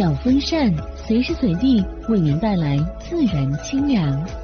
小风扇随时随地为您带来自然清凉。